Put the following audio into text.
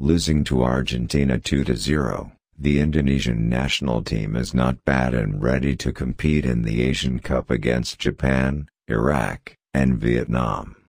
Losing to Argentina 2-0, the Indonesian national team is not bad and ready to compete in the Asian Cup against Japan, Iraq, and Vietnam.